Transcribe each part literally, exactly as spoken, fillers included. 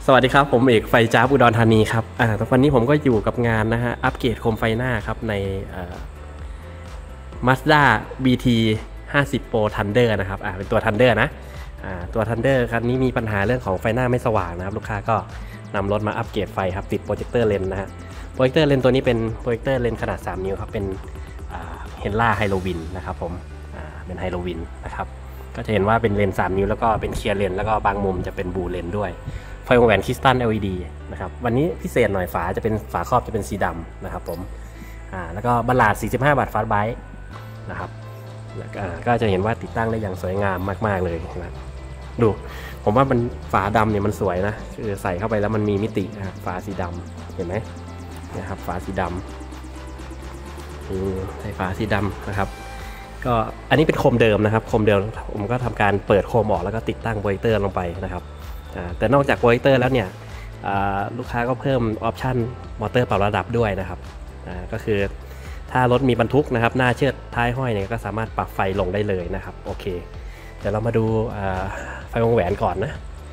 สวัสดีครับผมเอกไฟจ้าบอุดรธานีครับอ่าวันนี้ผมก็อยู่กับงานนะฮะอัปเกรดโคมไฟหน้าครับในอ่า Mazda บี ที ห้าสิบ Pro Thunder นะครับอ่าเป็นตัว Thunder นะอ่าตัว Thunder คันนี้มีปัญหาเรื่องของไฟหน้าไม่สว่างนะครับลูกค้าก็นำรถมาอัปเกรดไฟครับติดโปรเจคเตอร์เลนส์นะฮะโปรเจคเตอร์เลนส์ตัวนี้เป็นโปรเจคเตอร์เลนส์ขนาดสามนิ้วครับเป็นเฮนล่าไฮโลวินนะครับผมอ่าเป็นไฮโลวินนะครับก็จะเห็นว่าเป็นเลนส์สามนิ้วแล้วก็เป็นเคลียร์เลนส์แล้วก็บางมุมจะเป็นบูเลนส์ด้วยไฟวงแหวนคริสตัล แอล อี ดี นะครับวันนี้พิเศษหน่อยฝาจะเป็นฝาครอบจะเป็นสีดำนะครับผมอ่าแล้วก็บัลลาดสี่สิบห้าบาทฟาสต์ไบต์นะครับก็จะเห็นว่าติดตั้งได้อย่างสวยงามมากๆเลยนะดูผมว่ามันฝาดำเนี่ยมันสวยนะคือใส่เข้าไปแล้วมันมีมิตินะครับฝาสีดำเห็นไหมนะครับฝาสีดำใส่ฝาสีดำนะครับก็อันนี้เป็นโคมเดิมนะครับโคมเดิมผมก็ทำการเปิดโคมออกแล้วก็ติดตั้งโปรเจคเตอร์ลงไปนะครับแต่นอกจากโปรเจคเตอร์แล้วเนี่ยลูกค้าก็เพิ่มออปชันมอเตอร์ปรับระดับด้วยนะครับก็คือถ้ารถมีบรรทุกนะครับหน้าเชิดท้ายห้อยเนี่ยก็สามารถปรับไฟลงได้เลยนะครับโอเคเดี๋ยวเรามาดูไฟวงแหวนก่อนนะ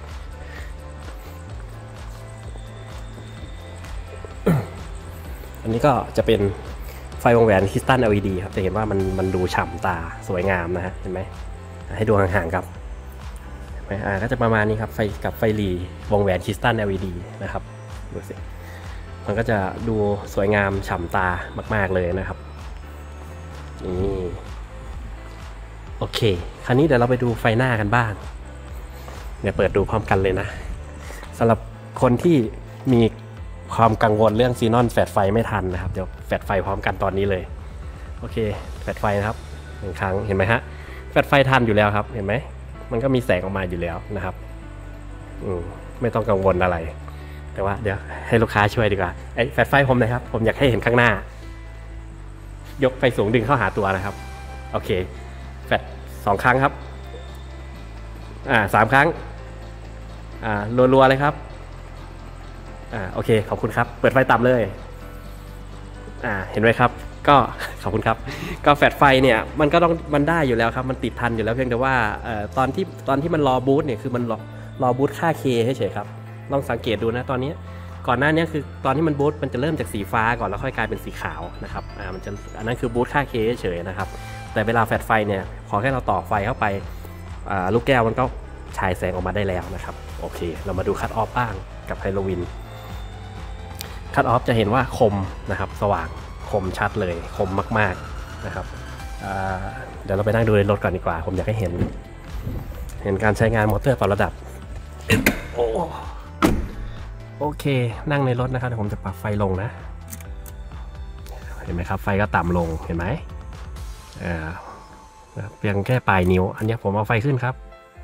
อันนี้ก็จะเป็นไฟวงแหวนคริสตัล แอล อี ดี ครับจะเห็นว่ามันมันดูฉ่ำตาสวยงามนะฮะเห็นไหมให้ดูห่างๆครับอ่าก็จะประมาณนี้ครับไฟกับไฟหลีวงแหวนคริสตัล แอล อี ดี นะครับดูสิมันก็จะดูสวยงามฉ่ำตามากๆเลยนะครับนี่โอเคคราวนี้เดี๋ยวเราไปดูไฟหน้ากันบ้างเดี๋ยวเปิดดูพร้อมกันเลยนะสำหรับคนที่มีความกังวลเรื่องซีนอนแฟลชไฟไม่ทันนะครับเดี๋ยวแฟลชไฟพร้อมกันตอนนี้เลยโอเคแฟลชไฟนะครับหนึ่งครั้งเห็นไหมฮะแฟลชไฟทันอยู่แล้วครับเห็นไหมมันก็มีแสงออกมาอยู่แล้วนะครับอืมไม่ต้องกังวลอะไรแต่ว่าเดี๋ยวให้ลูกค้าช่วยดีกว่าไอ้แฟลชไฟผมนะครับผมอยากให้เห็นข้างหน้ายกไฟสูงดึงเข้าหาตัวนะครับโอเคแฟลชสองครั้งครับอ่าสามครั้งอ่ารัวๆเลยครับอ่าโอเคขอบคุณครับเปิดไฟต่ำเลยอ่าเห็นไหมครับก็ขอบคุณครับก็แฟลชไฟเนี่ยมันก็ต้องมันได้อยู่แล้วครับมันติดทันอยู่แล้วเพียงแต่ว่าเอ่อตอนที่ตอนที่มันรอบูตเนี่ยคือมันรอรอบูตค่า K เฉยๆครับลองสังเกตดูนะตอนนี้ก่อนหน้านี้คือตอนที่มันบูตมันจะเริ่มจากสีฟ้าก่อนแล้วค่อยกลายเป็นสีขาวนะครับอ่ามันจะอันนั้นคือบูตค่า K เฉยๆนะครับแต่เวลาแฟลชไฟเนี่ยขอแค่เราต่อไฟเข้าไปอ่าลูกแก้วมันก็ฉายแสงออกมาได้แล้วนะครับโอเคเรามาดูคัทออฟบ้างกับไฮโลวินคัทออฟจะเห็นว่าคมนะครับสว่างคมชัดเลยคมมากๆนะครับเดี๋ยวเราไปนั่งดูในรถก่อนดีกว่าผมอยากให้เห็นเห็นการใช้งานมอเตอร์ปรับระดับโอโอเคนั่งในรถนะครับเดี๋ยวผมจะปรับไฟลงนะเห็นไหมครับไฟก็ต่ำลงเห็นไหมอ่าเพียงแค่ปลายนิ้วอันนี้ผมเอาไฟขึ้นครับ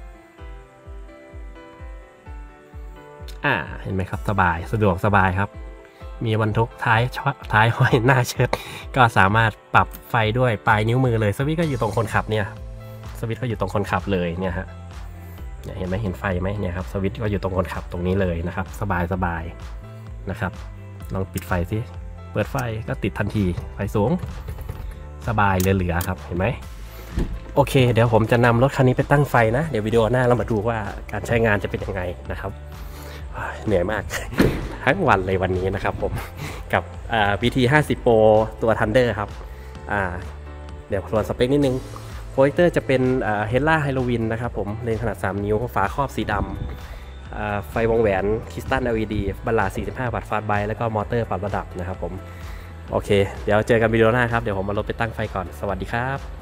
อ่าเห็นไหมครับสบายสะดวกสบายครับมีบรรทุกท้ายท้ายห้อยหน้าเชิดก็สามารถปรับไฟด้วยปลายนิ้วมือเลยสวิตช์ก็อยู่ตรงคนขับเนี่ยสวิตช์ก็อยู่ตรงคนขับเลยเนี่ยฮะเห็นไหมเห็นไฟไหมเนี่ยครับสวิตช์ก็อยู่ตรงคนขับตรงนี้เลยนะครับสบายสบายนะครับลองปิดไฟสิเปิดไฟก็ติดทันทีไฟสูงสบายเหลือๆครับเห็นไหมโอเคเดี๋ยวผมจะนำรถคันนี้ไปตั้งไฟนะเดี๋ยววิดีโอหน้าเรามาดูว่าการใช้งานจะเป็นยังไงนะครับเหนื่อยมากทั้งวันเลยวันนี้นะครับผมกับ บี ที ห้าสิบ Pro ตัว Thunder ครับเดี๋ยวทวนสเปคนิดนึงโปรเจคเตอร์จะเป็นเฮดล่าไฮโลวินนะครับผมเลนส์ขนาดสามนิ้วฝาครอบสีดำไฟวงแหวนคริสตัล แอล อี ดี บัลลาดสี่สิบห้าวัตต์ฟาสต์ไบต์แล้วก็มอเตอร์ปรับระดับนะครับผมโอเคเดี๋ยวเจอกันวิดีโอหน้าครับเดี๋ยวผมมารถไปตั้งไฟก่อนสวัสดีครับ